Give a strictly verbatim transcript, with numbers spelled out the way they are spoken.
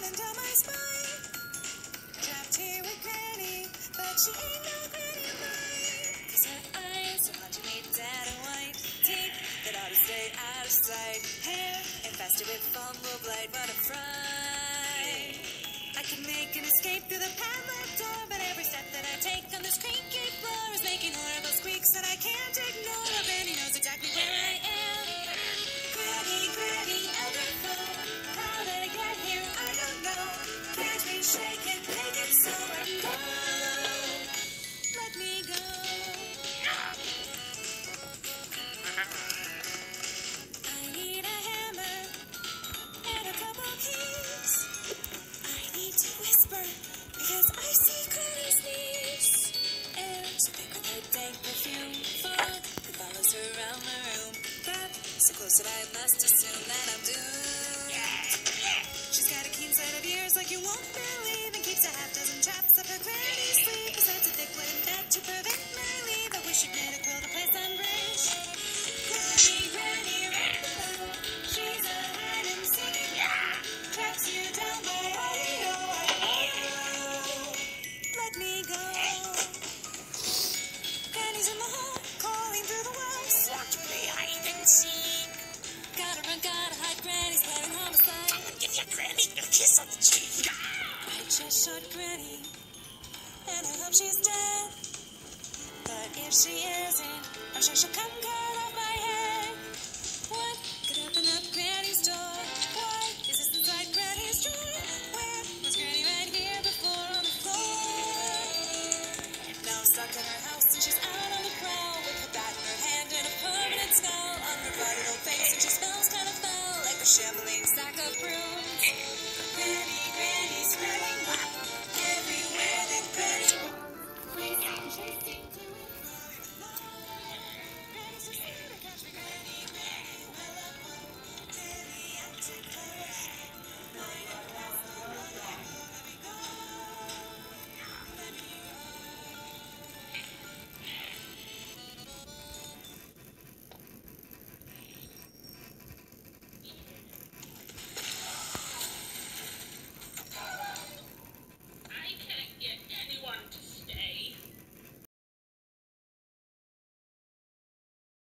running down my spine. Trapped here with Granny, but she ain't no Granny of mine. Cause her eyes are punching me dead and white. Teeth that ought to stay out of sight. Hair infested with fungal blight. What a fright. I can make an escape through the padlock door, but every step that I take on this creaky floor is making horrible squeaks that I can't ignore. Granny knows exactly where I am. Granny, Granny, Everflow. How did I get here? I don't know. Can't be shaken, make it so I go. Let me go. I need a hammer and a couple keys. I need to whisper because I see Granny sneeze. Air so thick with her dank perfume. Fog that follows her around the room. But so close that I must assume that I'm doomed. She's got a keen set of ears like you won't believe, and keeps a half dozen traps up her Granny's sleeve. Besides a thick wooden bed to prevent my leave. I wish she'd made a quill to place on bridge. Granny, Granny, Everflow. She's a hide and seek. Tracks you down by audio. Let me go. Granny's in the hall, calling through the walls. Want to play hide and seek? Gotta run, gotta hide. Granny's planning homicide. Give your Granny a kiss on the cheek. I just shot Granny, and I hope she's dead. But if she isn't, I'm sure she'll come cut off my head. What could open up Granny's door? What is this inside Granny's drawer? Where was Granny right here before on the floor? Now I'm stuck in her house and she's out on the prowl with her bat in her hand and a permanent scowl on her bright old face, and she smells kind of foul like a shambling sack of brooms. Granny,